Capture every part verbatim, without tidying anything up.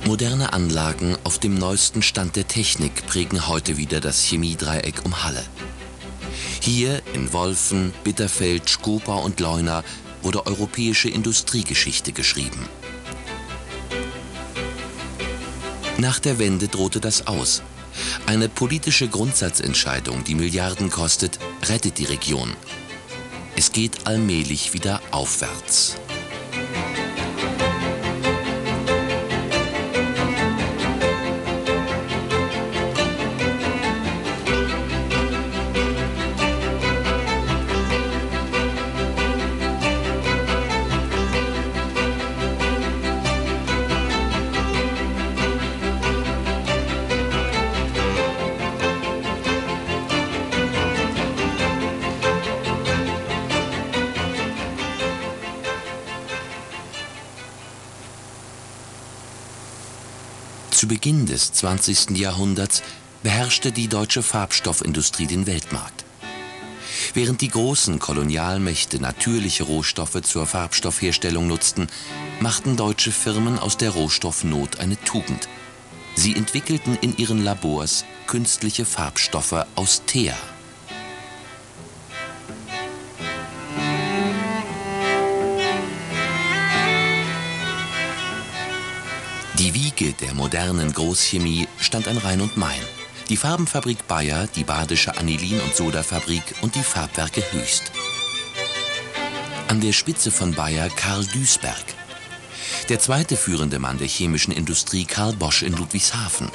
Moderne Anlagen auf dem neuesten Stand der Technik prägen heute wieder das Chemiedreieck um Halle. Hier in Wolfen, Bitterfeld, Schkopau und Leuna wurde europäische Industriegeschichte geschrieben. Nach der Wende drohte das aus. Eine politische Grundsatzentscheidung, die Milliarden kostet, rettet die Region. Es geht allmählich wieder aufwärts. Zu Beginn des zwanzigsten Jahrhunderts beherrschte die deutsche Farbstoffindustrie den Weltmarkt. Während die großen Kolonialmächte natürliche Rohstoffe zur Farbstoffherstellung nutzten, machten deutsche Firmen aus der Rohstoffnot eine Tugend. Sie entwickelten in ihren Labors künstliche Farbstoffe aus Teer. Die Wiege der modernen Großchemie stand an Rhein und Main. Die Farbenfabrik Bayer, die Badische Anilin- und Sodafabrik und die Farbwerke Höchst. An der Spitze von Bayer Karl Duisberg. Der zweite führende Mann der chemischen Industrie Karl Bosch in Ludwigshafen.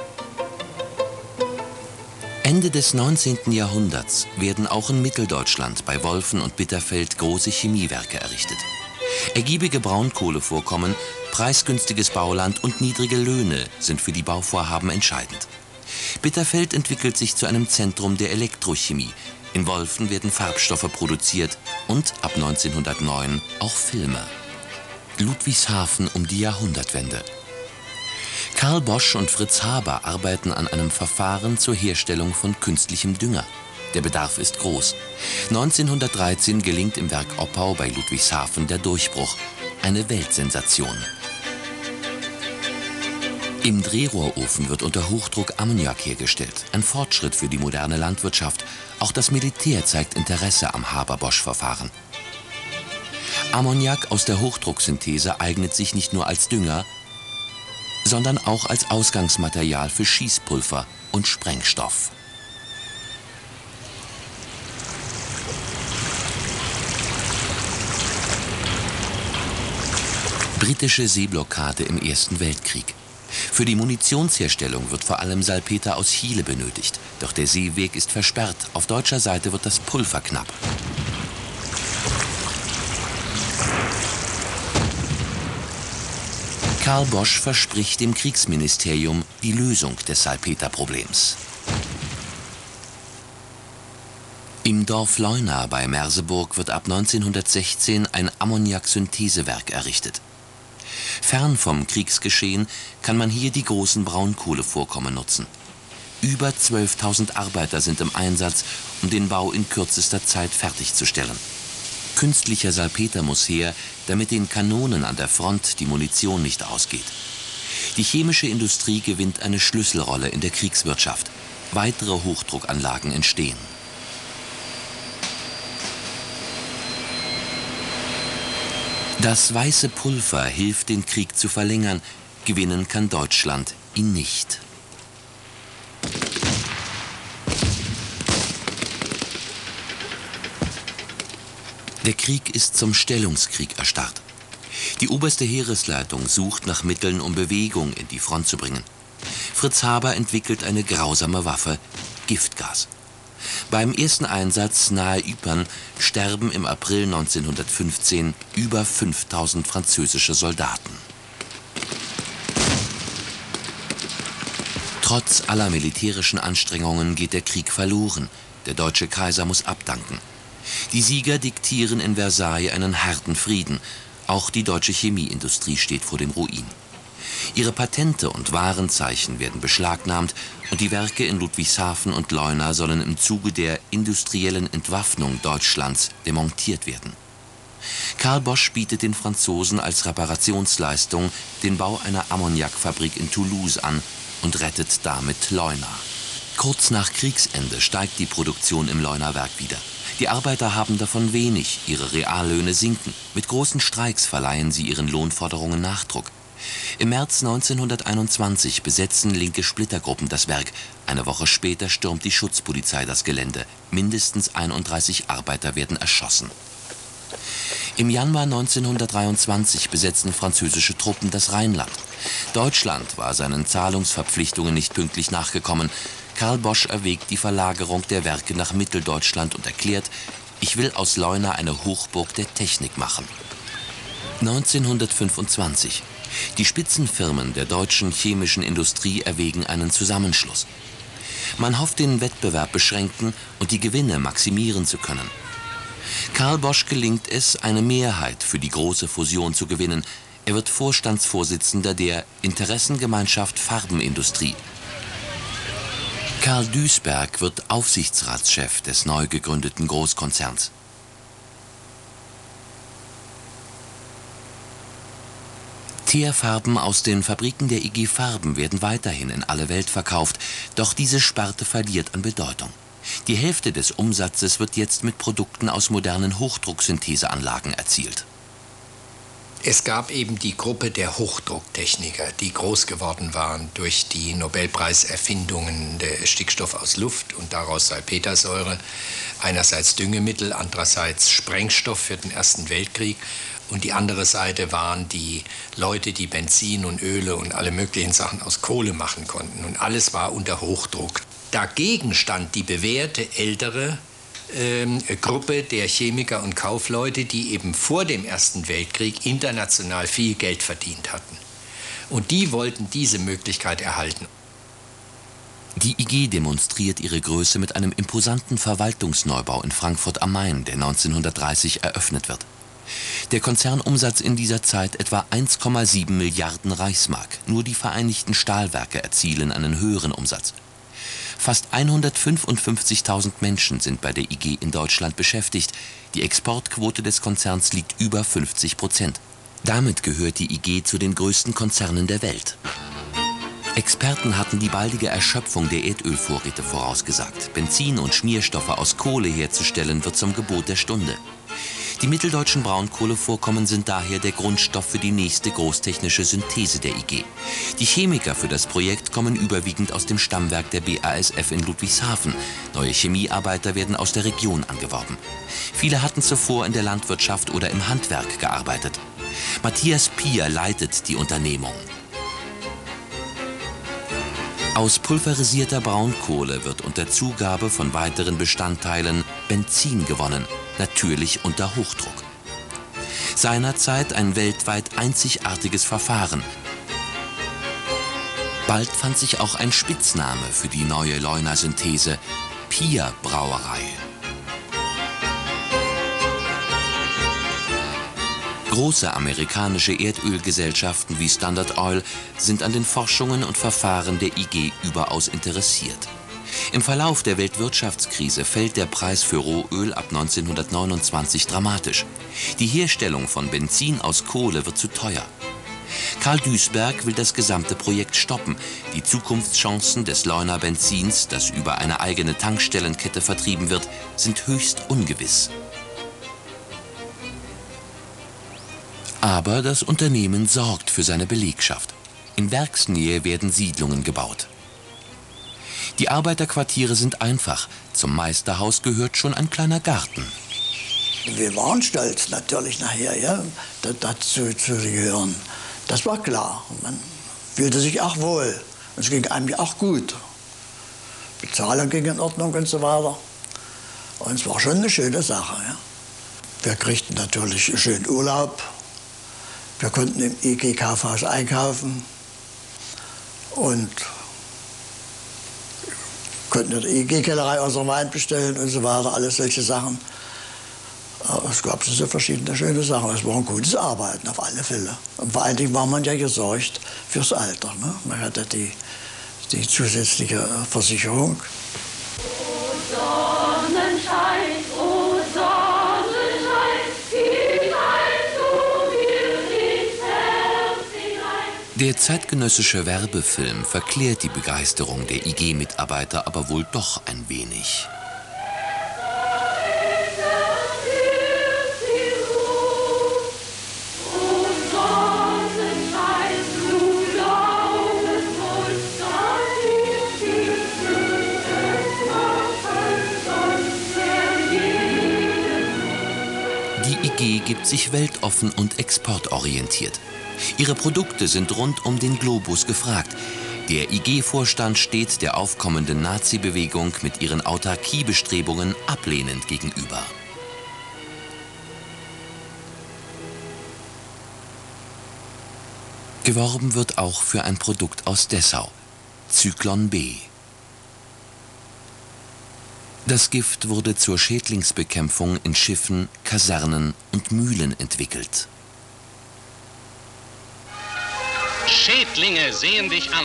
Ende des neunzehnten Jahrhunderts werden auch in Mitteldeutschland bei Wolfen und Bitterfeld große Chemiewerke errichtet. Ergiebige Braunkohlevorkommen, preisgünstiges Bauland und niedrige Löhne sind für die Bauvorhaben entscheidend. Bitterfeld entwickelt sich zu einem Zentrum der Elektrochemie. In Wolfen werden Farbstoffe produziert und ab neunzehnhundertneun auch Filme. Ludwigshafen um die Jahrhundertwende. Karl Bosch und Fritz Haber arbeiten an einem Verfahren zur Herstellung von künstlichem Dünger. Der Bedarf ist groß. neunzehnhundertdreizehn gelingt im Werk Oppau bei Ludwigshafen der Durchbruch. Eine Weltsensation. Im Drehrohrofen wird unter Hochdruck Ammoniak hergestellt. Ein Fortschritt für die moderne Landwirtschaft. Auch das Militär zeigt Interesse am Haber-Bosch-Verfahren. Ammoniak aus der Hochdrucksynthese eignet sich nicht nur als Dünger, sondern auch als Ausgangsmaterial für Schießpulver und Sprengstoff. Britische Seeblockade im Ersten Weltkrieg. Für die Munitionsherstellung wird vor allem Salpeter aus Chile benötigt. Doch der Seeweg ist versperrt. Auf deutscher Seite wird das Pulver knapp. Karl Bosch verspricht dem Kriegsministerium die Lösung des Salpeterproblems. Im Dorf Leuna bei Merseburg wird ab neunzehnhundertsechzehn ein Ammoniaksynthesewerk errichtet. Fern vom Kriegsgeschehen kann man hier die großen Braunkohlevorkommen nutzen. Über zwölftausend Arbeiter sind im Einsatz, um den Bau in kürzester Zeit fertigzustellen. Künstlicher Salpeter muss her, damit den Kanonen an der Front die Munition nicht ausgeht. Die chemische Industrie gewinnt eine Schlüsselrolle in der Kriegswirtschaft. Weitere Hochdruckanlagen entstehen. Das weiße Pulver hilft, den Krieg zu verlängern. Gewinnen kann Deutschland ihn nicht. Der Krieg ist zum Stellungskrieg erstarrt. Die oberste Heeresleitung sucht nach Mitteln, um Bewegung in die Front zu bringen. Fritz Haber entwickelt eine grausame Waffe, Giftgas. Beim ersten Einsatz nahe Ypern sterben im April neunzehnhundertfünfzehn über fünftausend französische Soldaten. Trotz aller militärischen Anstrengungen geht der Krieg verloren. Der deutsche Kaiser muss abdanken. Die Sieger diktieren in Versailles einen harten Frieden. Auch die deutsche Chemieindustrie steht vor dem Ruin. Ihre Patente und Warenzeichen werden beschlagnahmt und die Werke in Ludwigshafen und Leuna sollen im Zuge der industriellen Entwaffnung Deutschlands demontiert werden. Karl Bosch bietet den Franzosen als Reparationsleistung den Bau einer Ammoniakfabrik in Toulouse an und rettet damit Leuna. Kurz nach Kriegsende steigt die Produktion im Leunawerk wieder. Die Arbeiter haben davon wenig, ihre Reallöhne sinken. Mit großen Streiks verleihen sie ihren Lohnforderungen Nachdruck. Im März neunzehnhunderteinundzwanzig besetzen linke Splittergruppen das Werk. Eine Woche später stürmt die Schutzpolizei das Gelände. Mindestens einunddreißig Arbeiter werden erschossen. Im Januar neunzehnhundertdreiundzwanzig besetzen französische Truppen das Rheinland. Deutschland war seinen Zahlungsverpflichtungen nicht pünktlich nachgekommen. Karl Bosch erwägt die Verlagerung der Werke nach Mitteldeutschland und erklärt, ich will aus Leuna eine Hochburg der Technik machen. neunzehnhundertfünfundzwanzig. Die Spitzenfirmen der deutschen chemischen Industrie erwägen einen Zusammenschluss. Man hofft, den Wettbewerb beschränken und die Gewinne maximieren zu können. Karl Bosch gelingt es, eine Mehrheit für die große Fusion zu gewinnen. Er wird Vorstandsvorsitzender der Interessengemeinschaft Farbenindustrie. Karl Duisberg wird Aufsichtsratschef des neu gegründeten Großkonzerns. Teerfarben aus den Fabriken der I G Farben werden weiterhin in alle Welt verkauft, doch diese Sparte verliert an Bedeutung. Die Hälfte des Umsatzes wird jetzt mit Produkten aus modernen Hochdrucksyntheseanlagen erzielt. Es gab eben die Gruppe der Hochdrucktechniker, die groß geworden waren durch die Nobelpreiserfindungen der Stickstoff aus Luft und daraus Salpetersäure. Einerseits Düngemittel, andererseits Sprengstoff für den Ersten Weltkrieg. Und die andere Seite waren die Leute, die Benzin und Öle und alle möglichen Sachen aus Kohle machen konnten. Und alles war unter Hochdruck. Dagegen stand die bewährte ältere ähm, Gruppe der Chemiker und Kaufleute, die eben vor dem Ersten Weltkrieg international viel Geld verdient hatten. Und die wollten diese Möglichkeit erhalten. Die I G demonstriert ihre Größe mit einem imposanten Verwaltungsneubau in Frankfurt am Main, der neunzehnhundertdreißig eröffnet wird. Der Konzernumsatz in dieser Zeit etwa eins Komma sieben Milliarden Reichsmark. Nur die Vereinigten Stahlwerke erzielen einen höheren Umsatz. Fast hundertfünfundfünfzigtausend Menschen sind bei der I G in Deutschland beschäftigt. Die Exportquote des Konzerns liegt über fünfzig Prozent. Damit gehört die I G zu den größten Konzernen der Welt. Experten hatten die baldige Erschöpfung der Erdölvorräte vorausgesagt. Benzin und Schmierstoffe aus Kohle herzustellen, wird zum Gebot der Stunde. Die mitteldeutschen Braunkohlevorkommen sind daher der Grundstoff für die nächste großtechnische Synthese der I G. Die Chemiker für das Projekt kommen überwiegend aus dem Stammwerk der B A S F in Ludwigshafen. Neue Chemiearbeiter werden aus der Region angeworben. Viele hatten zuvor in der Landwirtschaft oder im Handwerk gearbeitet. Matthias Pier leitet die Unternehmung. Aus pulverisierter Braunkohle wird unter Zugabe von weiteren Bestandteilen Benzin gewonnen, natürlich unter Hochdruck. Seinerzeit ein weltweit einzigartiges Verfahren. Bald fand sich auch ein Spitzname für die neue Leuna-Synthese: Pier-Brauerei. Große amerikanische Erdölgesellschaften wie Standard Oil sind an den Forschungen und Verfahren der I G überaus interessiert. Im Verlauf der Weltwirtschaftskrise fällt der Preis für Rohöl ab neunzehnhundertneunundzwanzig dramatisch. Die Herstellung von Benzin aus Kohle wird zu teuer. Karl Duisberg will das gesamte Projekt stoppen. Die Zukunftschancen des Leuna Benzins, das über eine eigene Tankstellenkette vertrieben wird, sind höchst ungewiss. Aber das Unternehmen sorgt für seine Belegschaft. In Werksnähe werden Siedlungen gebaut. Die Arbeiterquartiere sind einfach. Zum Meisterhaus gehört schon ein kleiner Garten. Wir waren stolz natürlich nachher, ja, dazu zu gehören. Das war klar. Man fühlte sich auch wohl. Es ging einem auch gut. Bezahlung ging in Ordnung und so weiter. Und es war schon eine schöne Sache. Ja. Wir kriegten natürlich schön Urlaub. Wir konnten im I G Kaufhaus einkaufen und konnten in der I G-Kellerei unseren Wein bestellen und so weiter, alles solche Sachen. Aber es gab so verschiedene schöne Sachen. Es war ein gutes Arbeiten, auf alle Fälle. Und vor allen Dingen war man ja gesorgt fürs Alter. Ne? Man hatte die, die zusätzliche Versicherung. Oh Sonnenschein, oh Sonnenschein, Der zeitgenössische Werbefilm verklärt die Begeisterung der I G-Mitarbeiter aber wohl doch ein wenig. Die I G gibt sich weltoffen und exportorientiert. Ihre Produkte sind rund um den Globus gefragt. Der I G-Vorstand steht der aufkommenden Nazi-Bewegung mit ihren Autarkiebestrebungen ablehnend gegenüber. Geworben wird auch für ein Produkt aus Dessau, Zyklon B. Das Gift wurde zur Schädlingsbekämpfung in Schiffen, Kasernen und Mühlen entwickelt. Schädlinge sehen dich an.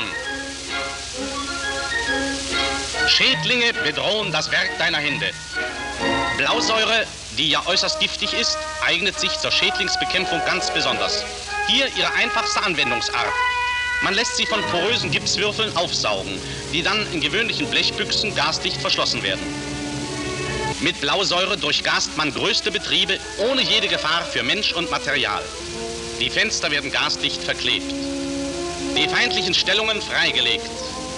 Schädlinge bedrohen das Werk deiner Hände. Blausäure, die ja äußerst giftig ist, eignet sich zur Schädlingsbekämpfung ganz besonders. Hier ihre einfachste Anwendungsart. Man lässt sie von porösen Gipswürfeln aufsaugen, die dann in gewöhnlichen Blechbüchsen gasdicht verschlossen werden. Mit Blausäure durchgast man größte Betriebe ohne jede Gefahr für Mensch und Material. Die Fenster werden gasdicht verklebt. Die feindlichen Stellungen freigelegt.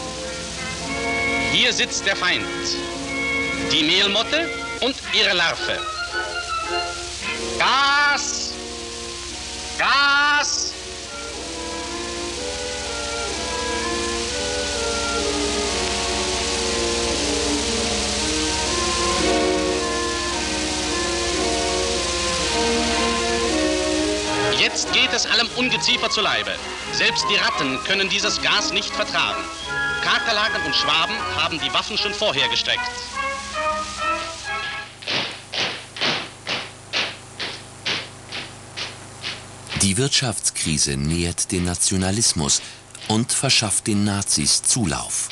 Hier sitzt der Feind, die Mehlmotte und ihre Larve. Gas! Gas! Jetzt geht es allem Ungeziefer zu Leibe. Selbst die Ratten können dieses Gas nicht vertragen. Kakerlaken und Schwaben haben die Waffen schon vorher gestreckt. Die Wirtschaftskrise nährt den Nationalismus und verschafft den Nazis Zulauf.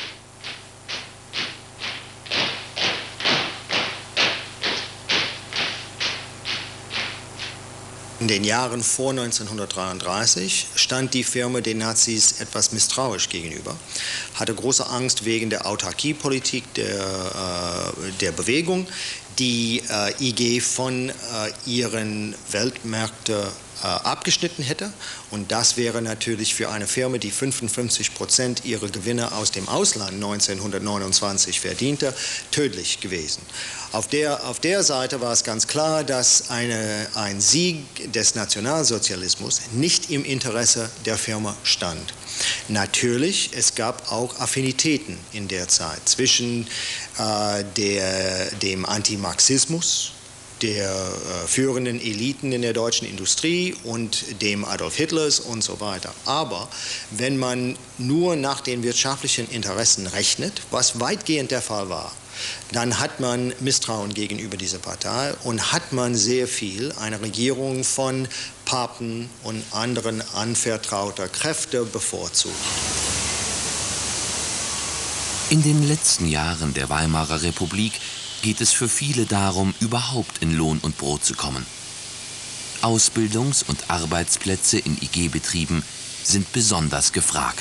In den Jahren vor neunzehnhundertdreiunddreißig stand die Firma den Nazis etwas misstrauisch gegenüber, hatte große Angst wegen der Autarkiepolitik der, äh, der Bewegung, die äh, I G von äh, ihren Weltmärkten äh, abgeschnitten hätte. Und das wäre natürlich für eine Firma, die fünfundfünfzig Prozent ihrer Gewinne aus dem Ausland neunzehnhundertneunundzwanzig verdiente, tödlich gewesen. Auf der, auf der Seite war es ganz klar, dass eine, ein Sieg des Nationalsozialismus nicht im Interesse der Firma stand. Natürlich, es gab auch Affinitäten in der Zeit zwischen äh, der, dem Antimarxismus, der äh, führenden Eliten in der deutschen Industrie und dem Adolf Hitlers und so weiter. Aber wenn man nur nach den wirtschaftlichen Interessen rechnet, was weitgehend der Fall war, dann hat man Misstrauen gegenüber dieser Partei und hat man sehr viel eine Regierung von Papen und anderen anvertrauter Kräfte bevorzugt. In den letzten Jahren der Weimarer Republik geht es für viele darum, überhaupt in Lohn und Brot zu kommen. Ausbildungs- und Arbeitsplätze in I G-Betrieben sind besonders gefragt.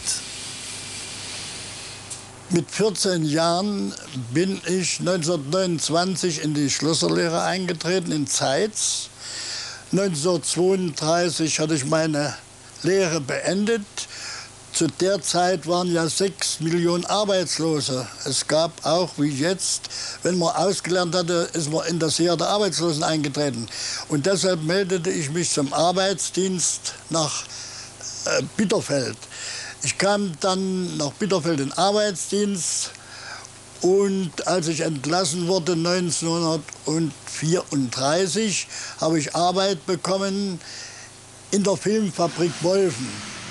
Mit vierzehn Jahren bin ich neunzehnhundertneunundzwanzig in die Schlosserlehre eingetreten in Zeitz. neunzehnhundertzweiunddreißig hatte ich meine Lehre beendet. Zu der Zeit waren ja sechs Millionen Arbeitslose. Es gab auch, wie jetzt, wenn man ausgelernt hatte, ist man in das Heer der Arbeitslosen eingetreten. Und deshalb meldete ich mich zum Arbeitsdienst nach äh, Bitterfeld. Ich kam dann nach Bitterfeld in den Arbeitsdienst und als ich entlassen wurde neunzehnhundertvierunddreißig, habe ich Arbeit bekommen in der Filmfabrik Wolfen.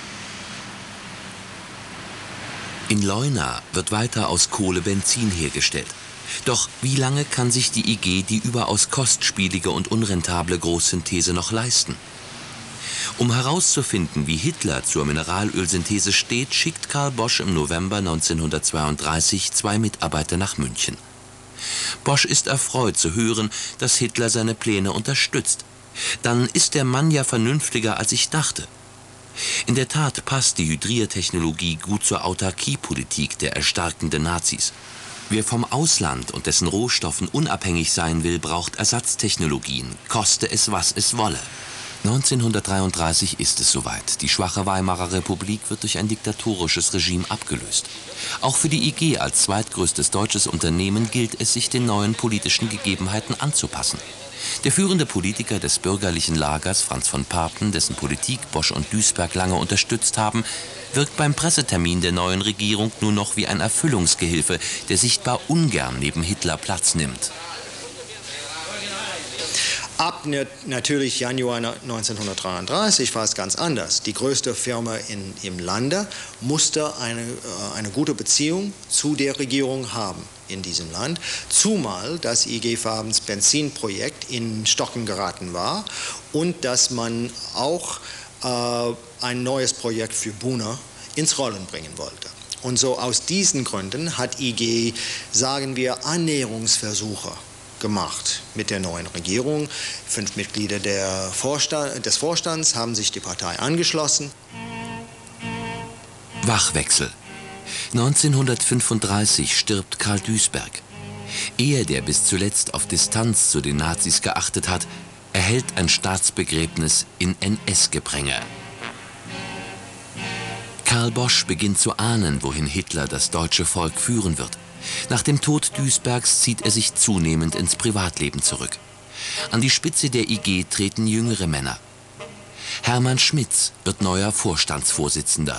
In Leuna wird weiter aus Kohle Benzin hergestellt. Doch wie lange kann sich die I G die überaus kostspielige und unrentable Großsynthese noch leisten? Um herauszufinden, wie Hitler zur Mineralölsynthese steht, schickt Karl Bosch im November neunzehnhundertzweiunddreißig zwei Mitarbeiter nach München. Bosch ist erfreut zu hören, dass Hitler seine Pläne unterstützt. Dann ist der Mann ja vernünftiger, als ich dachte. In der Tat passt die Hydriertechnologie gut zur Autarkiepolitik der erstarkenden Nazis. Wer vom Ausland und dessen Rohstoffen unabhängig sein will, braucht Ersatztechnologien, koste es, was es wolle. neunzehnhundertdreiunddreißig ist es soweit. Die schwache Weimarer Republik wird durch ein diktatorisches Regime abgelöst. Auch für die I G als zweitgrößtes deutsches Unternehmen gilt es, sich den neuen politischen Gegebenheiten anzupassen. Der führende Politiker des bürgerlichen Lagers, Franz von Papen, dessen Politik Bosch und Duisberg lange unterstützt haben, wirkt beim Pressetermin der neuen Regierung nur noch wie ein Erfüllungsgehilfe, der sichtbar ungern neben Hitler Platz nimmt. Ab natürlich Januar neunzehnhundertdreiunddreißig war es ganz anders. Die größte Firma in, im Lande musste eine, eine gute Beziehung zu der Regierung haben in diesem Land, zumal das I G Farbens Benzinprojekt in Stocken geraten war und dass man auch äh, ein neues Projekt für Buna ins Rollen bringen wollte. Und so aus diesen Gründen hat I G, sagen wir, Annäherungsversuche gemacht mit der neuen Regierung. Fünf Mitglieder der Vorstand, des Vorstands haben sich die Partei angeschlossen. Wachwechsel. neunzehnhundertfünfunddreißig stirbt Karl Duisberg. Er, der bis zuletzt auf Distanz zu den Nazis geachtet hat, erhält ein Staatsbegräbnis in N S-Gepränge. Karl Bosch beginnt zu ahnen, wohin Hitler das deutsche Volk führen wird. Nach dem Tod Duisbergs zieht er sich zunehmend ins Privatleben zurück. An die Spitze der I G treten jüngere Männer. Hermann Schmitz wird neuer Vorstandsvorsitzender.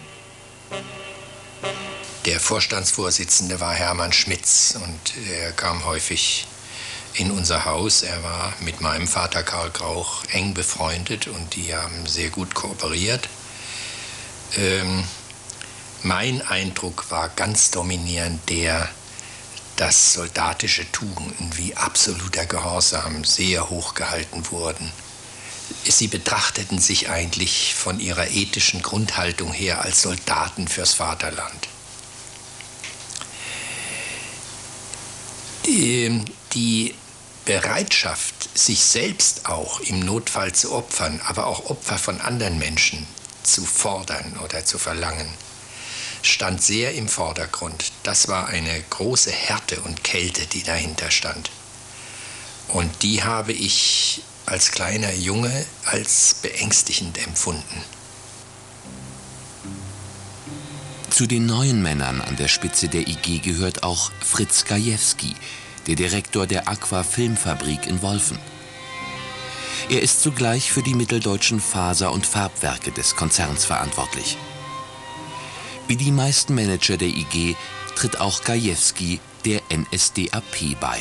Der Vorstandsvorsitzende war Hermann Schmitz und er kam häufig in unser Haus. Er war mit meinem Vater Karl Grauch eng befreundet und die haben sehr gut kooperiert. Ähm, Mein Eindruck war ganz dominierend der, dass soldatische Tugenden wie absoluter Gehorsam sehr hoch gehalten wurden. Sie betrachteten sich eigentlich von ihrer ethischen Grundhaltung her als Soldaten fürs Vaterland. Die, die Bereitschaft, sich selbst auch im Notfall zu opfern, aber auch Opfer von anderen Menschen zu fordern oder zu verlangen, stand sehr im Vordergrund. Das war eine große Härte und Kälte, die dahinter stand. Und die habe ich als kleiner Junge als beängstigend empfunden. Zu den neuen Männern an der Spitze der I G gehört auch Fritz Gajewski, der Direktor der Aqua Filmfabrik in Wolfen. Er ist zugleich für die mitteldeutschen Faser- und Farbwerke des Konzerns verantwortlich. Wie die meisten Manager der I G tritt auch Gajewski der N S D A P bei.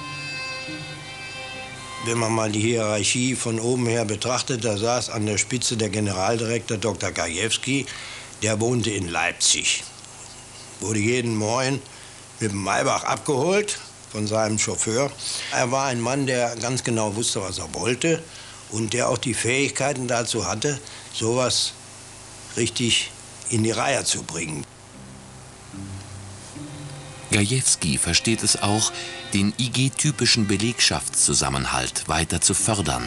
Wenn man mal die Hierarchie von oben her betrachtet, da saß an der Spitze der Generaldirektor Doktor Gajewski, der wohnte in Leipzig. Wurde jeden Morgen mit dem Maybach abgeholt von seinem Chauffeur. Er war ein Mann, der ganz genau wusste, was er wollte und der auch die Fähigkeiten dazu hatte, sowas richtig in die Reihe zu bringen. Gajewski versteht es auch, den I G-typischen Belegschaftszusammenhalt weiter zu fördern.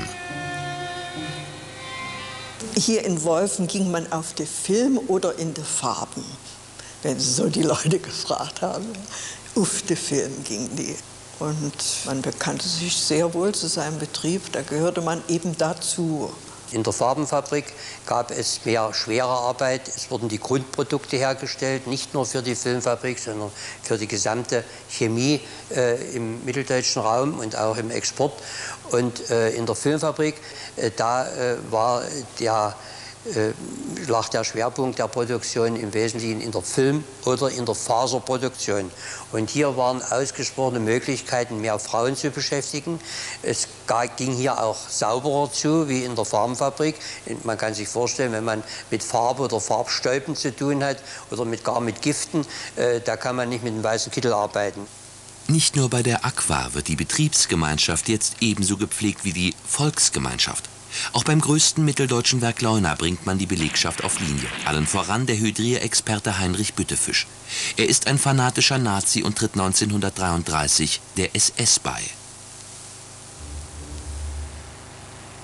Hier in Wolfen ging man auf die Film oder in die Farben, wenn Sie so die Leute gefragt haben. Auf die Film gingen die. Und man bekannte sich sehr wohl zu seinem Betrieb, da gehörte man eben dazu. In der Farbenfabrik gab es mehr schwere Arbeit. Es wurden die Grundprodukte hergestellt, nicht nur für die Filmfabrik, sondern für die gesamte Chemie äh, im mitteldeutschen Raum und auch im Export. Und äh, in der Filmfabrik, äh, da äh, war der, äh, lag der Schwerpunkt der Produktion im Wesentlichen in der Film- oder in der Faserproduktion. Und hier waren ausgesprochene Möglichkeiten, mehr Frauen zu beschäftigen. Es ging hier auch sauberer zu, wie in der Farbenfabrik. Man kann sich vorstellen, wenn man mit Farbe oder Farbstäuben zu tun hat oder mit, gar mit Giften, äh, da kann man nicht mit einem weißen Kittel arbeiten. Nicht nur bei der Aqua wird die Betriebsgemeinschaft jetzt ebenso gepflegt wie die Volksgemeinschaft. Auch beim größten mitteldeutschen Werk Leuna bringt man die Belegschaft auf Linie. Allen voran der Hydrierexperte Heinrich Büttefisch. Er ist ein fanatischer Nazi und tritt neunzehnhundertdreiunddreißig der S S bei.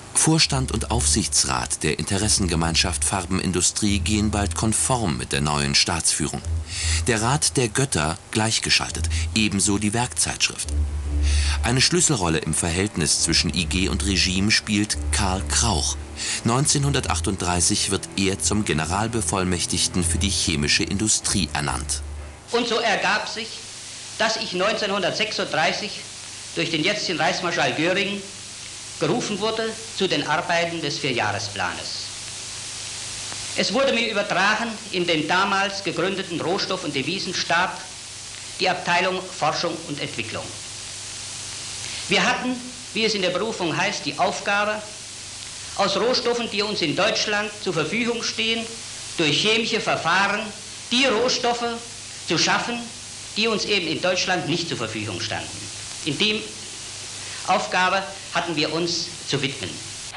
Vorstand und Aufsichtsrat der Interessengemeinschaft Farbenindustrie gehen bald konform mit der neuen Staatsführung. Der Rat der Götter gleichgeschaltet, ebenso die Werkzeitschrift. Eine Schlüsselrolle im Verhältnis zwischen I G und Regime spielt Karl Krauch. neunzehnhundertachtunddreißig wird er zum Generalbevollmächtigten für die chemische Industrie ernannt. Und so ergab sich, dass ich neunzehnhundertsechsunddreißig durch den jetzigen Reichsmarschall Göring gerufen wurde zu den Arbeiten des Vierjahresplanes. Es wurde mir übertragen, in den damals gegründeten Rohstoff- und Devisenstab die Abteilung Forschung und Entwicklung. Wir hatten, wie es in der Berufung heißt, die Aufgabe, aus Rohstoffen, die uns in Deutschland zur Verfügung stehen, durch chemische Verfahren die Rohstoffe zu schaffen, die uns eben in Deutschland nicht zur Verfügung standen. In dem Aufgabe hatten wir uns zu widmen.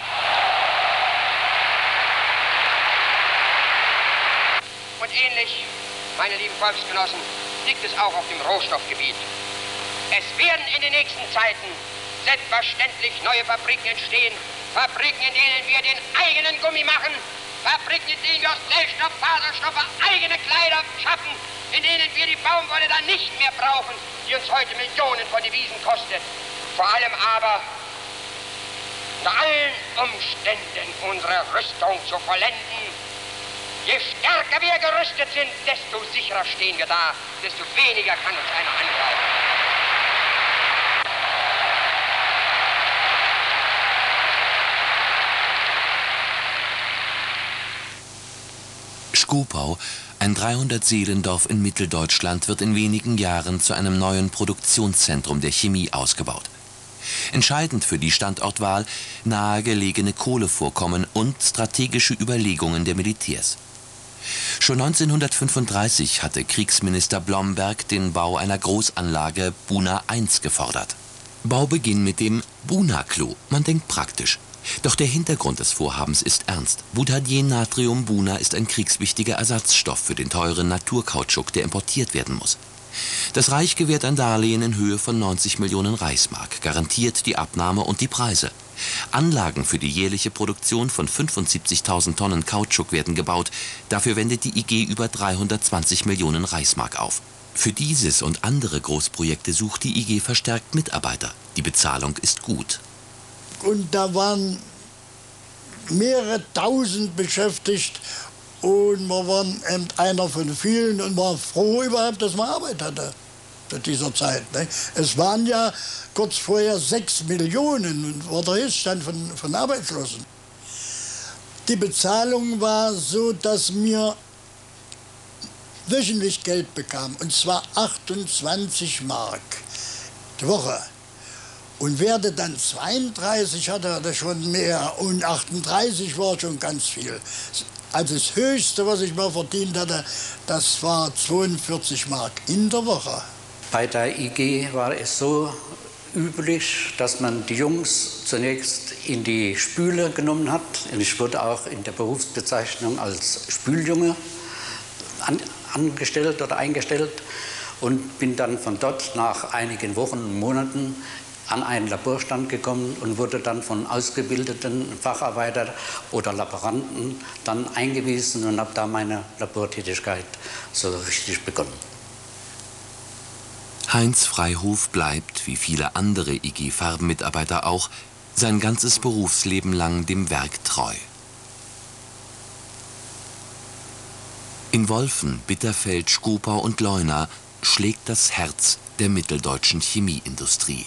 Und ähnlich, meine lieben Volksgenossen, liegt es auch auf dem Rohstoffgebiet. Es werden in den nächsten Zeiten selbstverständlich neue Fabriken entstehen. Fabriken, in denen wir den eigenen Gummi machen. Fabriken, in denen wir aus Zellstoff, Faserstoffe eigene Kleider schaffen. In denen wir die Baumwolle dann nicht mehr brauchen, die uns heute Millionen von Devisen kostet. Vor allem aber unter allen Umständen unsere Rüstung zu vollenden. Je stärker wir gerüstet sind, desto sicherer stehen wir da, desto weniger kann uns einer angreifen. Schkopau, ein dreihundert-Seelendorf in Mitteldeutschland, wird in wenigen Jahren zu einem neuen Produktionszentrum der Chemie ausgebaut. Entscheidend für die Standortwahl nahegelegene Kohlevorkommen und strategische Überlegungen der Militärs. Schon neunzehnhundertfünfunddreißig hatte Kriegsminister Blomberg den Bau einer Großanlage Buna eins gefordert. Baubeginn mit dem Buna-Klo, man denkt praktisch. Doch der Hintergrund des Vorhabens ist ernst. Butadien-Natrium-Buna ist ein kriegswichtiger Ersatzstoff für den teuren Naturkautschuk, der importiert werden muss. Das Reich gewährt ein Darlehen in Höhe von neunzig Millionen Reichsmark, garantiert die Abnahme und die Preise. Anlagen für die jährliche Produktion von fünfundsiebzigtausend Tonnen Kautschuk werden gebaut. Dafür wendet die I G über dreihundertzwanzig Millionen Reichsmark auf. Für dieses und andere Großprojekte sucht die I G verstärkt Mitarbeiter. Die Bezahlung ist gut. Und da waren mehrere tausend beschäftigt und wir waren eben einer von vielen und war froh überhaupt, dass man Arbeit hatte zu dieser Zeit. Ne? Es waren ja kurz vorher sechs Millionen und war der Höchststand von, von Arbeitslosen. Die Bezahlung war so, dass wir wöchentlich Geld bekamen, und zwar achtundzwanzig Mark die Woche. Und werde dann zweiunddreißig hatte, hatte schon mehr und achtunddreißig war schon ganz viel. Also das Höchste, was ich mal verdient hatte, das war zweiundvierzig Mark in der Woche. Bei der I G war es so üblich, dass man die Jungs zunächst in die Spüle genommen hat. Und ich wurde auch in der Berufsbezeichnung als Spüljunge an, angestellt oder eingestellt und bin dann von dort nach einigen Wochen und Monaten an einen Laborstand gekommen und wurde dann von ausgebildeten Facharbeitern oder Laboranten dann eingewiesen und habe da meine Labortätigkeit so richtig begonnen. Heinz Freihof bleibt, wie viele andere I G-Farbenmitarbeiter auch, sein ganzes Berufsleben lang dem Werk treu. In Wolfen, Bitterfeld, Schkopau und Leuna schlägt das Herz der mitteldeutschen Chemieindustrie.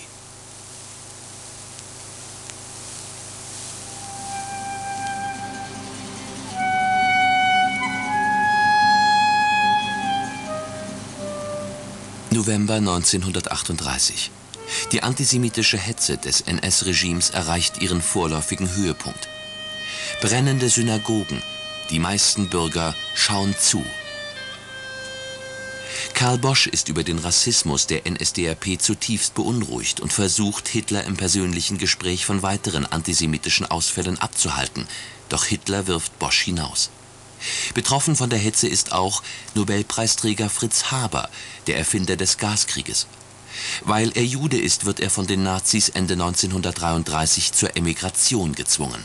November neunzehnhundertachtunddreißig. Die antisemitische Hetze des N S-Regimes erreicht ihren vorläufigen Höhepunkt. Brennende Synagogen, die meisten Bürger schauen zu. Karl Bosch ist über den Rassismus der N S D A P zutiefst beunruhigt und versucht, Hitler im persönlichen Gespräch von weiteren antisemitischen Ausfällen abzuhalten. Doch Hitler wirft Bosch hinaus. Betroffen von der Hetze ist auch Nobelpreisträger Fritz Haber, der Erfinder des Gaskrieges. Weil er Jude ist, wird er von den Nazis Ende neunzehnhundertdreiunddreißig zur Emigration gezwungen.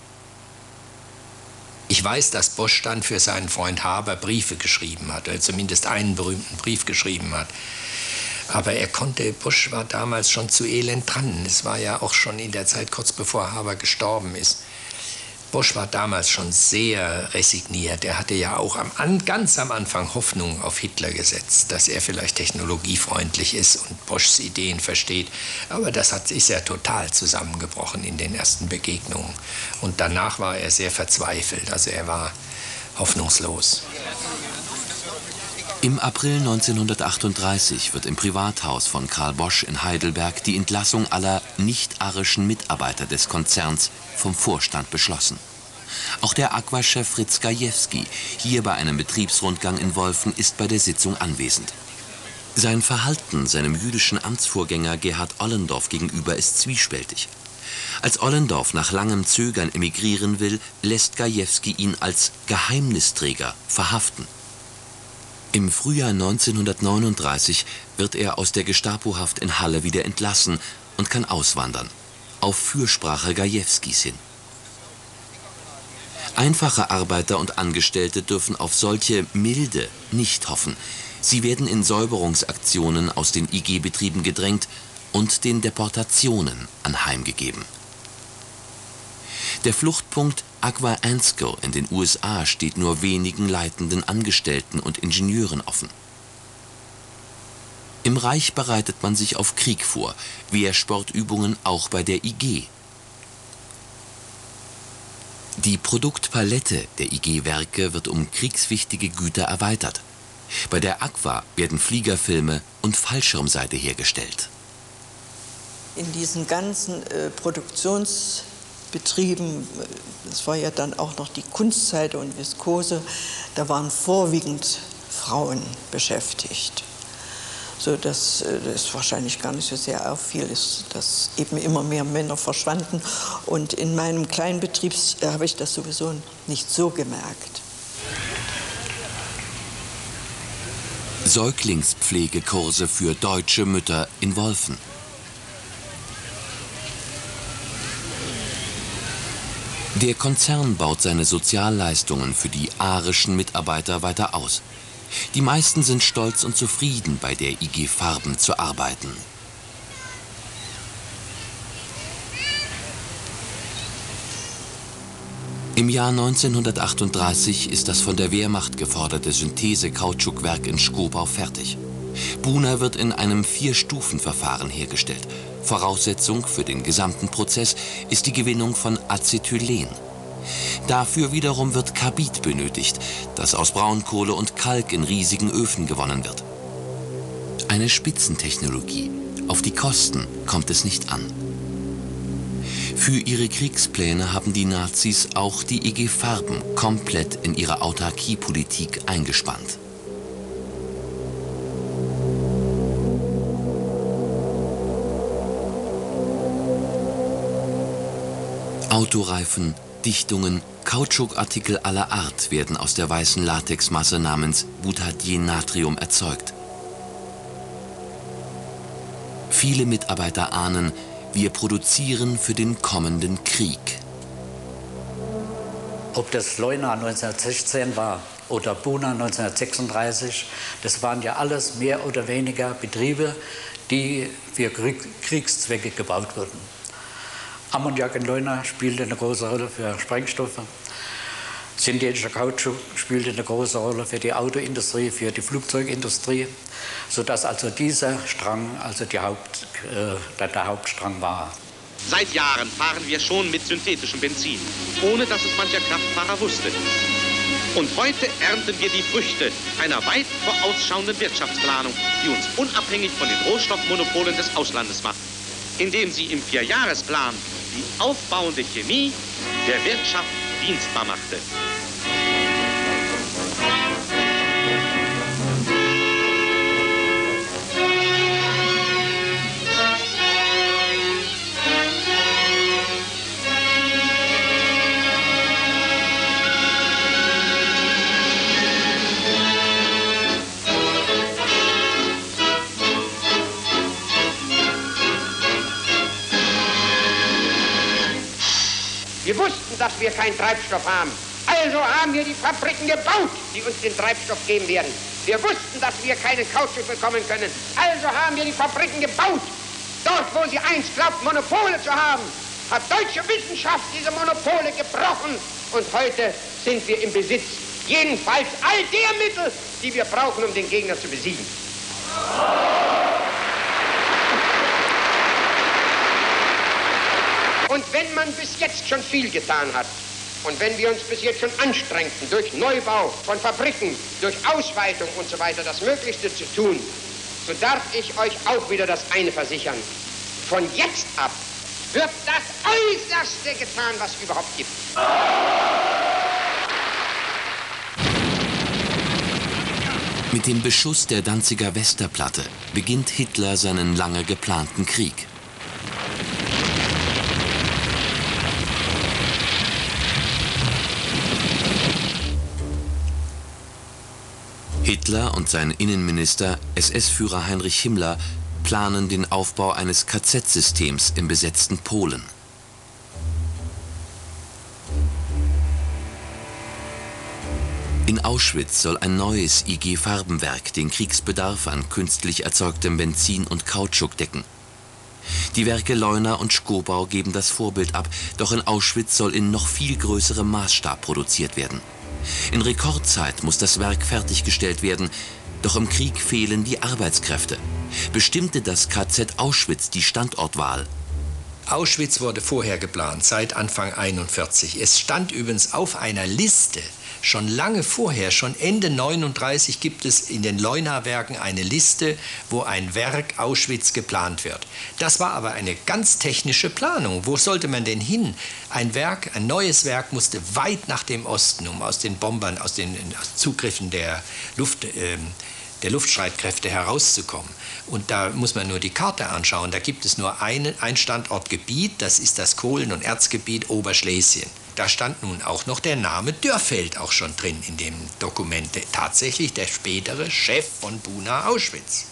Ich weiß, dass Bosch dann für seinen Freund Haber Briefe geschrieben hat, oder zumindest einen berühmten Brief geschrieben hat. Aber er konnte, Bosch war damals schon zu elend dran. Es war ja auch schon in der Zeit, kurz bevor Haber gestorben ist. Bosch war damals schon sehr resigniert. Er hatte ja auch am, ganz am Anfang Hoffnung auf Hitler gesetzt, dass er vielleicht technologiefreundlich ist und Boschs Ideen versteht. Aber das hat, ist ja total zusammengebrochen in den ersten Begegnungen. Und danach war er sehr verzweifelt, also er war hoffnungslos. Im April neunzehnhundertachtunddreißig wird im Privathaus von Karl Bosch in Heidelberg die Entlassung aller nicht-arischen Mitarbeiter des Konzerns vom Vorstand beschlossen. Auch der Aqua-Chef Fritz Gajewski, hier bei einem Betriebsrundgang in Wolfen, ist bei der Sitzung anwesend. Sein Verhalten seinem jüdischen Amtsvorgänger Gerhard Ollendorff gegenüber ist zwiespältig. Als Ollendorff nach langem Zögern emigrieren will, lässt Gajewski ihn als Geheimnisträger verhaften. Im Frühjahr neunzehnhundertneununddreißig wird er aus der Gestapohaft in Halle wieder entlassen und kann auswandern, auf Fürsprache Gajewskis hin. Einfache Arbeiter und Angestellte dürfen auf solche Milde nicht hoffen. Sie werden in Säuberungsaktionen aus den I G-Betrieben gedrängt und den Deportationen anheimgegeben. Der Fluchtpunkt Aqua Ansco in den U S A steht nur wenigen leitenden Angestellten und Ingenieuren offen. Im Reich bereitet man sich auf Krieg vor, Wehrsportübungen auch bei der I G. Die Produktpalette der I G-Werke wird um kriegswichtige Güter erweitert. Bei der Aqua werden Fliegerfilme und Fallschirmseite hergestellt. In diesen ganzen äh, Produktionsbetrieben, das war ja dann auch noch die Kunstseite und Viskose, da waren vorwiegend Frauen beschäftigt. So dass es wahrscheinlich gar nicht so sehr auffiel, ist, dass eben immer mehr Männer verschwanden. Und in meinem kleinen Betrieb habe ich das sowieso nicht so gemerkt. Säuglingspflegekurse für deutsche Mütter in Wolfen. Der Konzern baut seine Sozialleistungen für die arischen Mitarbeiter weiter aus. Die meisten sind stolz und zufrieden, bei der I G Farben zu arbeiten. Im Jahr neunzehnhundertachtunddreißig ist das von der Wehrmacht geforderte Synthese-Kautschukwerk in Schkopau fertig. Buna wird in einem Vier-Stufen-Verfahren hergestellt. Voraussetzung für den gesamten Prozess ist die Gewinnung von Acetylen. Dafür wiederum wird Carbid benötigt, das aus Braunkohle und Kalk in riesigen Öfen gewonnen wird. Eine Spitzentechnologie. Auf die Kosten kommt es nicht an. Für ihre Kriegspläne haben die Nazis auch die I G Farben komplett in ihre Autarkiepolitik eingespannt. Autoreifen, Dichtungen, Kautschukartikel aller Art werden aus der weißen Latexmasse namens Butadien-Natrium erzeugt. Viele Mitarbeiter ahnen, wir produzieren für den kommenden Krieg. Ob das Leuna neunzehnhundertsechzehn war oder Buna neunzehnhundertsechsunddreißig, das waren ja alles mehr oder weniger Betriebe, die für Kriegszwecke gebaut wurden. Ammoniak in Leuna spielte eine große Rolle für Sprengstoffe. Synthetischer Kautschuk spielte eine große Rolle für die Autoindustrie, für die Flugzeugindustrie, sodass also dieser Strang also die Haupt, äh, der Hauptstrang war. Seit Jahren fahren wir schon mit synthetischem Benzin, ohne dass es mancher Kraftfahrer wusste. Und heute ernten wir die Früchte einer weit vorausschauenden Wirtschaftsplanung, die uns unabhängig von den Rohstoffmonopolen des Auslandes macht, indem sie im Vierjahresplan die aufbauende Chemie der Wirtschaft dienstbar machte. Wir wussten, dass wir keinen Treibstoff haben. Also haben wir die Fabriken gebaut, die uns den Treibstoff geben werden. Wir wussten, dass wir keinen Kautschuk bekommen können. Also haben wir die Fabriken gebaut. Dort, wo sie einst glaubt, Monopole zu haben, hat deutsche Wissenschaft diese Monopole gebrochen. Und heute sind wir im Besitz, jedenfalls all der Mittel, die wir brauchen, um den Gegner zu besiegen. Und wenn man bis jetzt schon viel getan hat, und wenn wir uns bis jetzt schon anstrengten, durch Neubau von Fabriken, durch Ausweitung und so weiter, das Möglichste zu tun, so darf ich euch auch wieder das eine versichern. Von jetzt ab wird das Äußerste getan, was es überhaupt gibt. Mit dem Beschuss der Danziger Westerplatte beginnt Hitler seinen lange geplanten Krieg. Hitler und sein Innenminister, S S-Führer Heinrich Himmler, planen den Aufbau eines K Z-Systems im besetzten Polen. In Auschwitz soll ein neues I G-Farbenwerk den Kriegsbedarf an künstlich erzeugtem Benzin und Kautschuk decken. Die Werke Leuna und Schkobau geben das Vorbild ab, doch in Auschwitz soll in noch viel größerem Maßstab produziert werden. In Rekordzeit muss das Werk fertiggestellt werden, doch im Krieg fehlen die Arbeitskräfte. Bestimmte das K Z Auschwitz die Standortwahl? Auschwitz wurde vorher geplant, seit Anfang einundvierzig. Es stand übrigens auf einer Liste, schon lange vorher, schon Ende neununddreißig gibt es in den Leuna-Werken eine Liste, wo ein Werk Auschwitz geplant wird. Das war aber eine ganz technische Planung. Wo sollte man denn hin? Ein Werk, ein neues Werk musste weit nach dem Osten, um aus den Bombern, aus den aus Zugriffen der Luft, äh, der Luftstreitkräfte herauszukommen. Und da muss man nur die Karte anschauen. Da gibt es nur eine, ein Standortgebiet, das ist das Kohlen- und Erzgebiet Oberschlesien. Da stand nun auch noch der Name Dörfeld auch schon drin in dem Dokument. Tatsächlich der spätere Chef von Buna Auschwitz.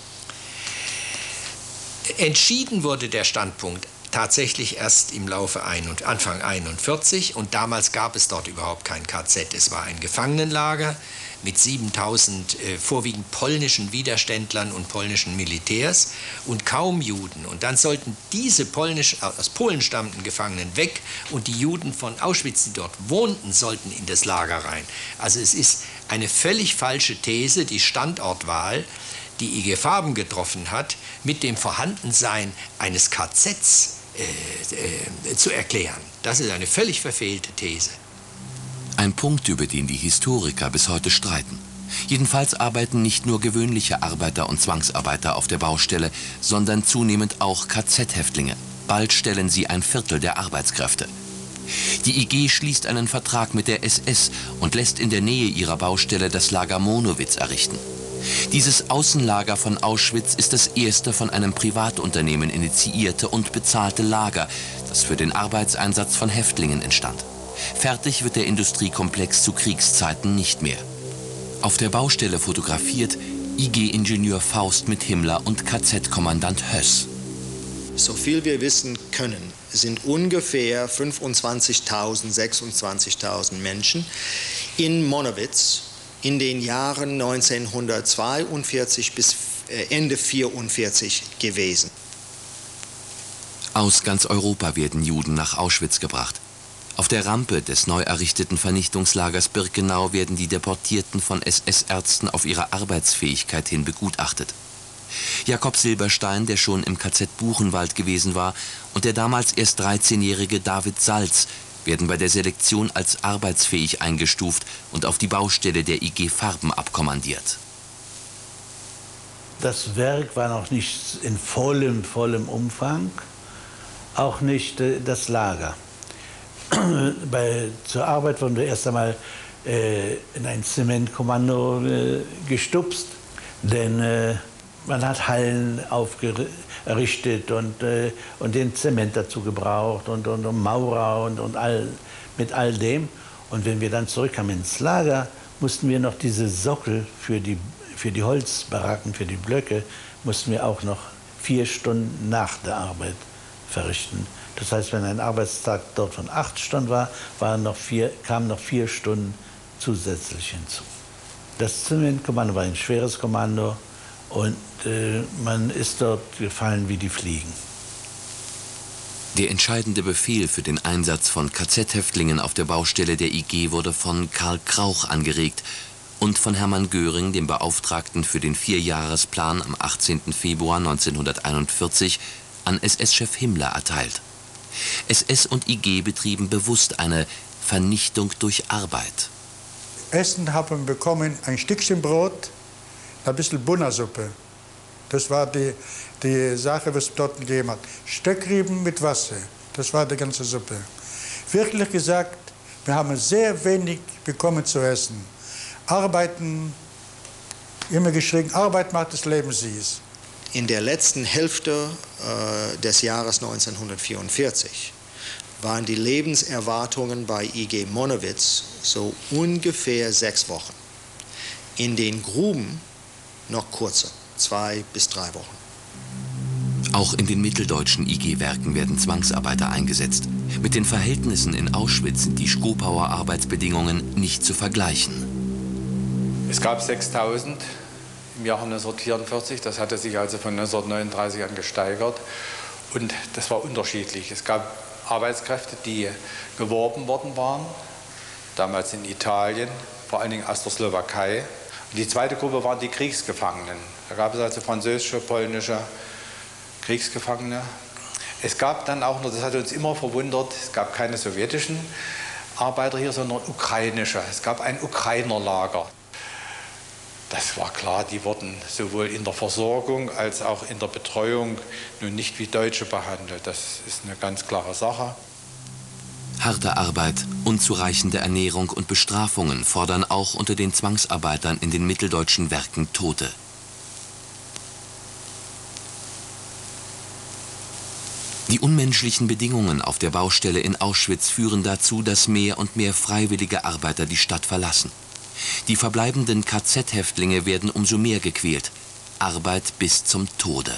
Entschieden wurde der Standpunkt tatsächlich erst im Laufe ein und Anfang einundvierzig, und damals gab es dort überhaupt kein K Z. Es war ein Gefangenenlager mit siebentausend äh, vorwiegend polnischen Widerständlern und polnischen Militärs und kaum Juden. Und dann sollten diese polnisch, aus Polen stammenden Gefangenen weg und die Juden von Auschwitz, die dort wohnten, sollten in das Lager rein. Also es ist eine völlig falsche These, die Standortwahl, die I G Farben getroffen hat, mit dem Vorhandensein eines K Zs äh, äh, zu erklären. Das ist eine völlig verfehlte These. Ein Punkt, über den die Historiker bis heute streiten. Jedenfalls arbeiten nicht nur gewöhnliche Arbeiter und Zwangsarbeiter auf der Baustelle, sondern zunehmend auch K Z-Häftlinge. Bald stellen sie ein Viertel der Arbeitskräfte. Die I G schließt einen Vertrag mit der S S und lässt in der Nähe ihrer Baustelle das Lager Monowitz errichten. Dieses Außenlager von Auschwitz ist das erste von einem Privatunternehmen initiierte und bezahlte Lager, das für den Arbeitseinsatz von Häftlingen entstand. Fertig wird der Industriekomplex zu Kriegszeiten nicht mehr. Auf der Baustelle fotografiert I G-Ingenieur Faust mit Himmler und K Z-Kommandant Höss. So viel wir wissen können, sind ungefähr fünfundzwanzigtausend, sechsundzwanzigtausend Menschen in Monowitz in den Jahren neunzehnhundertzweiundvierzig bis Ende vierundvierzig gewesen. Aus ganz Europa werden Juden nach Auschwitz gebracht. Auf der Rampe des neu errichteten Vernichtungslagers Birkenau werden die Deportierten von S S-Ärzten auf ihre Arbeitsfähigkeit hin begutachtet. Jakob Silberstein, der schon im K Z Buchenwald gewesen war, und der damals erst dreizehnjährige David Salz werden bei der Selektion als arbeitsfähig eingestuft und auf die Baustelle der I G Farben abkommandiert. Das Werk war noch nicht in vollem, vollem Umfang, auch nicht äh, das Lager. Bei, zur Arbeit wurden wir erst einmal äh, in ein Zementkommando äh, gestupst, denn äh, man hat Hallen aufgerichtet und, äh, und den Zement dazu gebraucht und, und, und Maurer und, und all, mit all dem. Und wenn wir dann zurückkamen ins Lager, mussten wir noch diese Sockel für die, für die Holzbaracken, für die Blöcke, mussten wir auch noch vier Stunden nach der Arbeit verrichten. Das heißt, wenn ein Arbeitstag dort von acht Stunden war, waren noch vier, kamen noch vier Stunden zusätzlich hinzu. Das Zementkommando war ein schweres Kommando und äh, man ist dort gefallen wie die Fliegen. Der entscheidende Befehl für den Einsatz von K Z-Häftlingen auf der Baustelle der I G wurde von Karl Krauch angeregt und von Hermann Göring, dem Beauftragten für den Vierjahresplan, am achtzehnten Februar neunzehnhunderteinundvierzig an S S-Chef Himmler erteilt. S S und I G betrieben bewusst eine Vernichtung durch Arbeit. Essen haben wir bekommen, ein Stückchen Brot, ein bisschen Bunnersuppe. Das war die, die Sache, was es dort gegeben hat. Steckrüben mit Wasser, das war die ganze Suppe. Wirklich gesagt, wir haben sehr wenig bekommen zu essen. Arbeiten, immer geschrien, Arbeit macht das Leben süß. In der letzten Hälfte äh, des Jahres neunzehnhundertvierundvierzig waren die Lebenserwartungen bei I G Monowitz so ungefähr sechs Wochen. In den Gruben noch kurzer, zwei bis drei Wochen. Auch in den mitteldeutschen I G-Werken werden Zwangsarbeiter eingesetzt. Mit den Verhältnissen in Auschwitz sind die Schkopauer Arbeitsbedingungen nicht zu vergleichen. Es gab sechstausend im Jahr neunzehnhundertvierundvierzig, das hatte sich also von neunzehnhundertneununddreißig an gesteigert und das war unterschiedlich. Es gab Arbeitskräfte, die geworben worden waren, damals in Italien, vor allen Dingen aus der Slowakei. Und die zweite Gruppe waren die Kriegsgefangenen. Da gab es also französische, polnische Kriegsgefangene. Es gab dann auch noch, das hat uns immer verwundert, es gab keine sowjetischen Arbeiter hier, sondern ukrainische. Es gab ein Ukrainerlager. Das war klar, die wurden sowohl in der Versorgung als auch in der Betreuung nun nicht wie Deutsche behandelt. Das ist eine ganz klare Sache. Harte Arbeit, unzureichende Ernährung und Bestrafungen fordern auch unter den Zwangsarbeitern in den mitteldeutschen Werken Tote. Die unmenschlichen Bedingungen auf der Baustelle in Auschwitz führen dazu, dass mehr und mehr freiwillige Arbeiter die Stadt verlassen. Die verbleibenden K Z-Häftlinge werden umso mehr gequält. Arbeit bis zum Tode.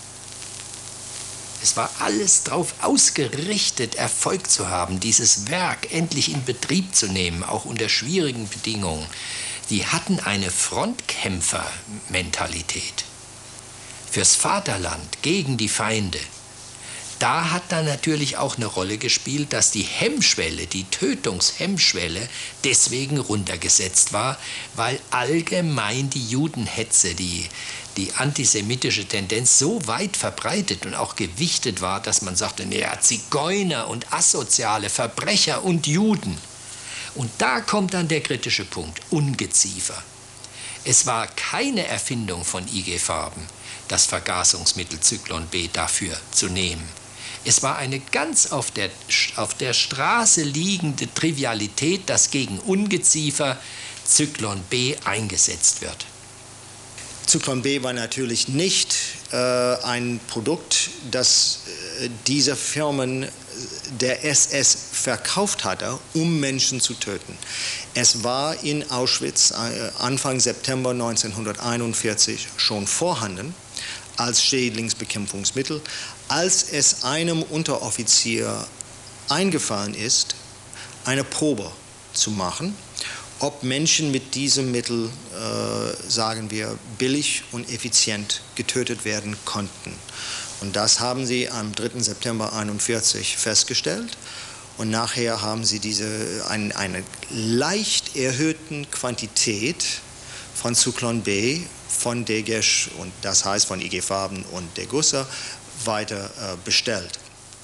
Es war alles darauf ausgerichtet, Erfolg zu haben, dieses Werk endlich in Betrieb zu nehmen, auch unter schwierigen Bedingungen. Die hatten eine Frontkämpfermentalität. Fürs Vaterland, gegen die Feinde. Da hat dann natürlich auch eine Rolle gespielt, dass die Hemmschwelle, die Tötungshemmschwelle deswegen runtergesetzt war, weil allgemein die Judenhetze, die, die antisemitische Tendenz so weit verbreitet und auch gewichtet war, dass man sagte, naja, Zigeuner und asoziale Verbrecher und Juden. Und da kommt dann der kritische Punkt, Ungeziefer. Es war keine Erfindung von I G Farben, das Vergasungsmittel Zyklon B dafür zu nehmen. Es war eine ganz auf der, auf der Straße liegende Trivialität, dass gegen Ungeziefer Zyklon B eingesetzt wird. Zyklon B war natürlich nicht äh, ein Produkt, das äh, diese Firmen der S S verkauft hatte, um Menschen zu töten. Es war in Auschwitz äh, Anfang September neunzehnhunderteinundvierzig schon vorhanden als Schädlingsbekämpfungsmittel, als es einem Unteroffizier eingefallen ist, eine Probe zu machen, ob Menschen mit diesem Mittel, äh, sagen wir, billig und effizient getötet werden konnten. Und das haben sie am dritten September neunzehnhunderteinundvierzig festgestellt. Und nachher haben sie diese, ein, eine leicht erhöhten Quantität von Zyklon B, von Degesch, und das heißt von I G Farben und Degussa, weiter äh, bestellt.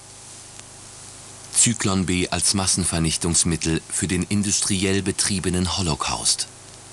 Zyklon B als Massenvernichtungsmittel für den industriell betriebenen Holocaust.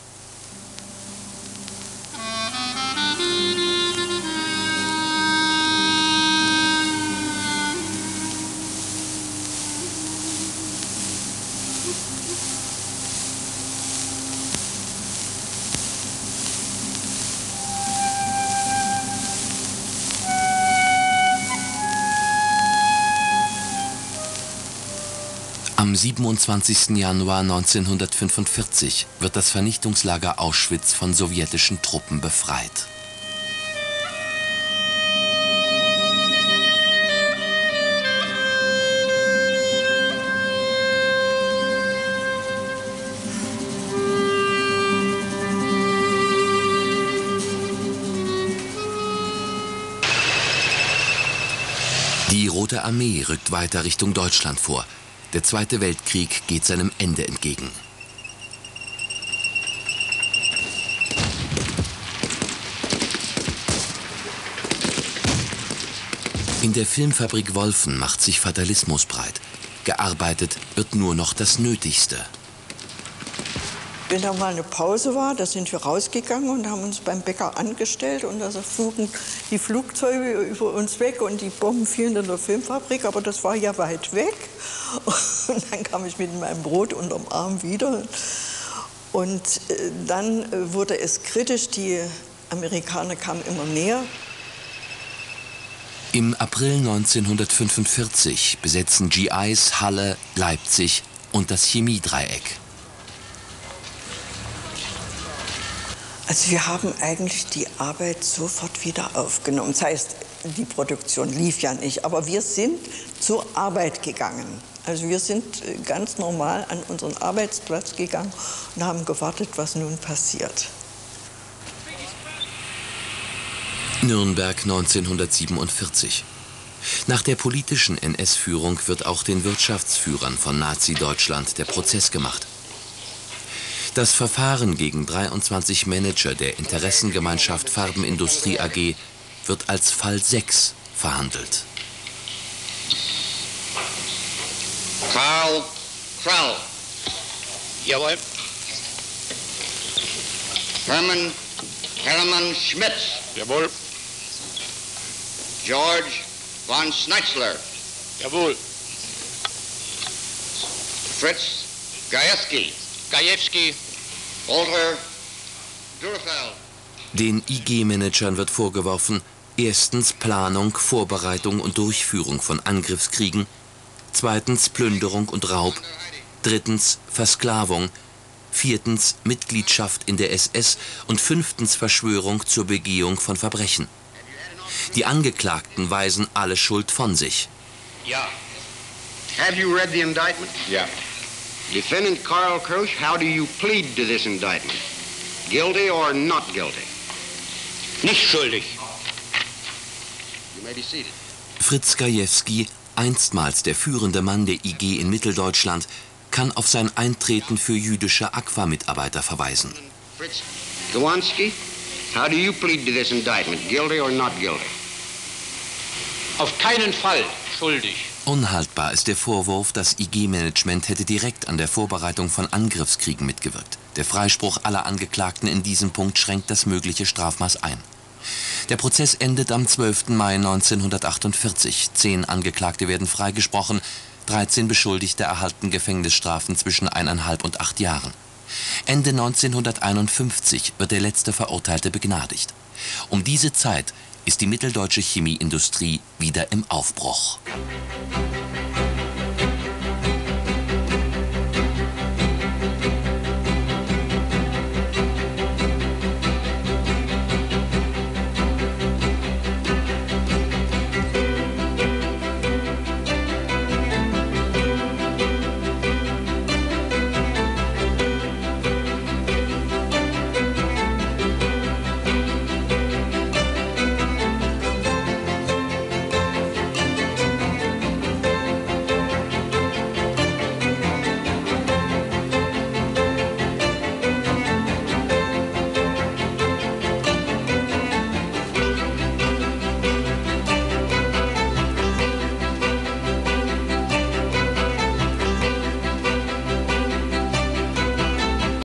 Am siebenundzwanzigsten Januar neunzehnhundertfünfundvierzig wird das Vernichtungslager Auschwitz von sowjetischen Truppen befreit. Rote Armee rückt weiter Richtung Deutschland vor. Der Zweite Weltkrieg geht seinem Ende entgegen. In der Filmfabrik Wolfen macht sich Fatalismus breit. Gearbeitet wird nur noch das Nötigste. Wenn da mal eine Pause war, da sind wir rausgegangen und haben uns beim Bäcker angestellt. Und da flogen die Flugzeuge über uns weg und die Bomben fielen in der Filmfabrik. Aber das war ja weit weg. Und dann kam ich mit meinem Brot unterm Arm wieder. Und dann wurde es kritisch. Die Amerikaner kamen immer näher. Im April neunzehnhundertfünfundvierzig besetzen G Is Halle, Leipzig und das Chemiedreieck. Also wir haben eigentlich die Arbeit sofort wieder aufgenommen. Das heißt, die Produktion lief ja nicht, aber wir sind zur Arbeit gegangen. Also wir sind ganz normal an unseren Arbeitsplatz gegangen und haben gewartet, was nun passiert. Nürnberg neunzehnhundertsiebenundvierzig. Nach der politischen N S-Führung wird auch den Wirtschaftsführern von Nazi-Deutschland der Prozess gemacht. Das Verfahren gegen dreiundzwanzig Manager der Interessengemeinschaft Farbenindustrie A G wird als Fall sechs verhandelt. Karl Krall. Jawohl. Hermann Hermann Schmitz. Jawohl. George von Schnetzler. Jawohl. Fritz Gajewski. Gajewski. Walter Durfeld. Den I G-Managern wird vorgeworfen, erstens Planung, Vorbereitung und Durchführung von Angriffskriegen, zweitens Plünderung und Raub, drittens Versklavung, viertens Mitgliedschaft in der S S und fünftens Verschwörung zur Begehung von Verbrechen. Die Angeklagten weisen alle Schuld von sich. Ja. Have you read the indictment? Yeah. Defendant Karl Kirsch, how do you plead to this indictment? Guilty or not guilty? Nicht schuldig. You may be seated. Fritz Gajewski, einstmals der führende Mann der I G in Mitteldeutschland, kann auf sein Eintreten für jüdische Aqua-Mitarbeiter verweisen. Fritz Gawanski, how do you plead to this indictment? Guilty or not guilty? Auf keinen Fall schuldig. Unhaltbar ist der Vorwurf, das I G-Management hätte direkt an der Vorbereitung von Angriffskriegen mitgewirkt. Der Freispruch aller Angeklagten in diesem Punkt schränkt das mögliche Strafmaß ein. Der Prozess endet am zwölften Mai neunzehnhundertachtundvierzig. Zehn Angeklagte werden freigesprochen, dreizehn Beschuldigte erhalten Gefängnisstrafen zwischen eineinhalb und acht Jahren. Ende neunzehnhunderteinundfünfzig wird der letzte Verurteilte begnadigt. Um diese Zeit ist die mitteldeutsche Chemieindustrie wieder im Aufbruch.